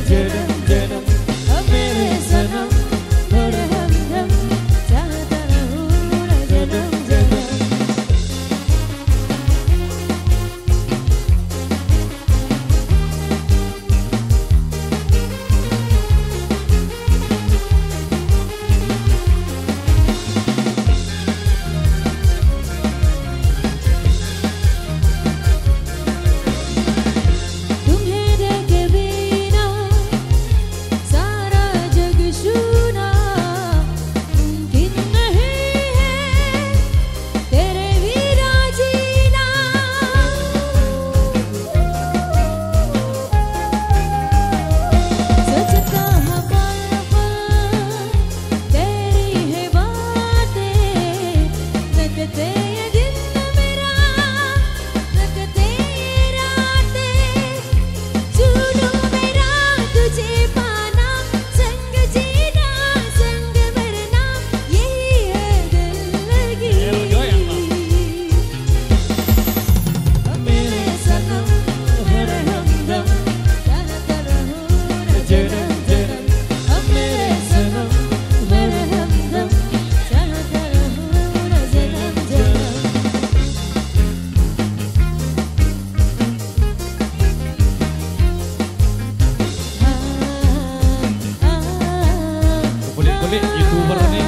Kulit YouTuber nih.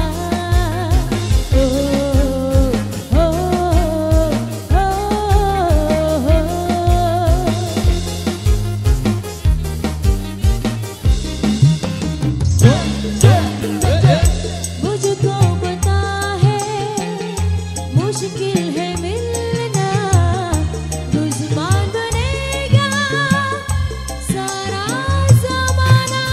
मुझको पता है मुश्किल है मिलना, तुझ मांगने का सारा ज़माना।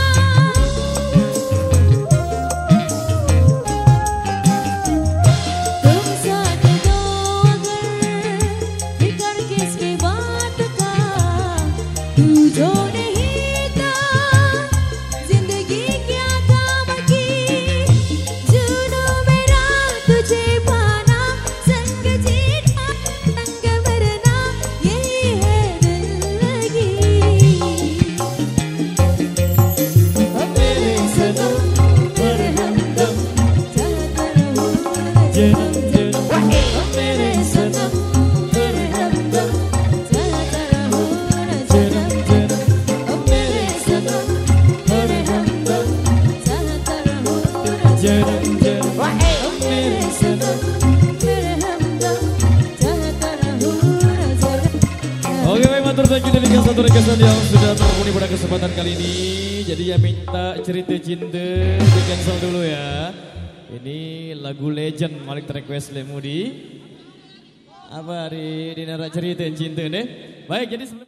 तुम साथ दो अगर फिक्र किसकी बात का, तू जो नहीं था जिंदगी क्या काम की। जुनू मेरा तुझे पाना, संग जीना संग मरना, यही है जिंदगी। मेरे सनम मेरे हमदम चाहता रहूं जन्म जन्म। मेरे सनम मेरे हमदम चाहता रहूं जन्म जन्म। मेरे सनम मेरे हमदम चाहता रहूं जन्म जन्म। मेरे सनम मेरे हमदम चाहता रहूं जन्म। Oke, baik, matur thank you dari satu requestan yang sudah terpenuhi pada kesempatan kali ini. Jadi yang minta cerita cinta di cancel dulu ya. Ini lagu legend Malik request Lemudi. Apa hari dinara cerita cinta deh. Baik, jadi